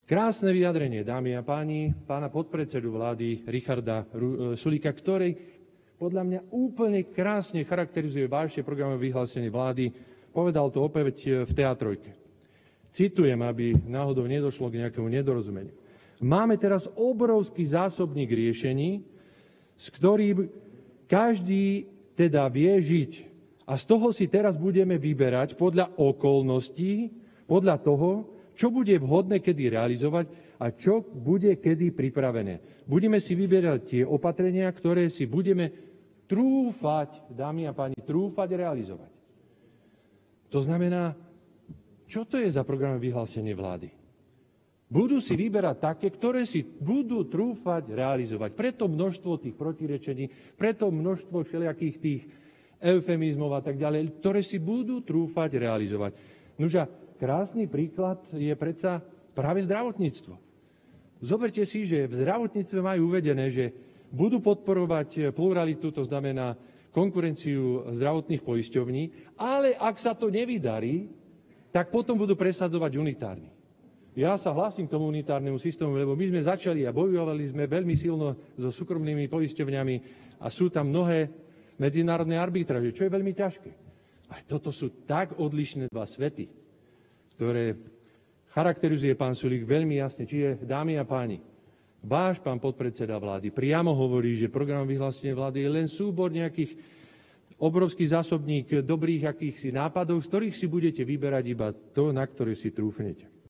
Krásne vyjadrenie, dámy a páni, pána podpredsedu vlády Richarda Sulíka, ktorý podľa mňa úplne krásne charakterizuje vaše programové vyhlásenie vlády. Povedal to opäť v Teatrojke. Citujem, aby náhodou nedošlo k nejakému nedorozumeniu. Máme teraz obrovský zásobník riešení, s ktorým každý teda vie žiť. A z toho si teraz budeme vyberať podľa okolností, podľa toho, čo bude vhodné kedy realizovať a čo bude kedy pripravené. Budeme si vyberať tie opatrenia, ktoré si budeme trúfať, dámy a páni, realizovať. To znamená, čo to je za programové vyhlásenie vlády? Budú si vyberať také, ktoré si budú trúfať realizovať. Preto množstvo tých protirečení, preto množstvo všelijakých tých eufemizmov a tak ďalej, ktoré si budú trúfať realizovať. Nuža, krásny príklad je predsa práve zdravotníctvo. Zoberte si, že v zdravotníctve majú uvedené, že budú podporovať pluralitu, to znamená konkurenciu zdravotných poisťovní, ale ak sa to nevydarí, tak potom budú presadzovať unitárny. Ja sa hlásim k tomu unitárnemu systému, lebo my sme začali a bojovali sme veľmi silno so súkromnými poisťovňami a sú tam mnohé medzinárodné arbitráže, čo je veľmi ťažké. A toto sú tak odlišné dva svety, ktoré charakterizuje pán Sulík veľmi jasne. Čiže, dámy a páni, váš pán podpredseda vlády priamo hovorí, že program vyhlásenia vlády je len súbor nejakých obrovský zásobník dobrých akýchsi nápadov, z ktorých si budete vyberať iba to, na ktoré si trúfnete.